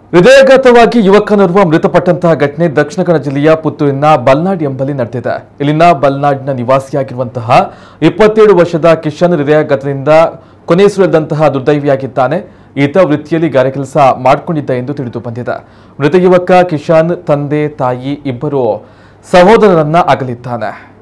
ಹೃದಯಾಘಾತವಾಗಿ ಯುವಕನೋರ್ವ ಮೃತಪಟ್ಟಂತಹ ಘಟನೆ ದಕ್ಷಿಣ ಕನ್ನಡ ಜಿಲ್ಲೆಯ ಪುತ್ತೂರಿನ ಬಲ್ನಾಡ್ ಎಂಬಲ್ಲಿ ನಡೆದಿದೆ. ಇಲ್ಲಿನ ಬಲ್ನಾಡ್ನ ನಿವಾಸಿಯಾಗಿರುವಂತಹ 27 ವರ್ಷದ ಕಿಶನ್ ಹೃದಯಾಘಾತದಿಂದ ಕೊನೆಯುಸಿರೆಳೆದಂತಹ ದುರ್ದೈವಿಯಾಗಿದ್ದಾನೆ. ಈತ ವೃತ್ತಿಯಲ್ಲಿ ಗಾರೆ ಕೆಲಸ ಮಾಡಿಕೊಂಡಿದ್ದ ಎಂದು ತಿಳಿದು ಬಂದಿದೆ. ಮೃತ ಯುವಕ ಕಿಶನ್ ತಂದೆ ತಾಯಿ ಇಬ್ಬರು ಸಹೋದರರನ್ನ ಅಗಲಿದ್ದಾನೆ.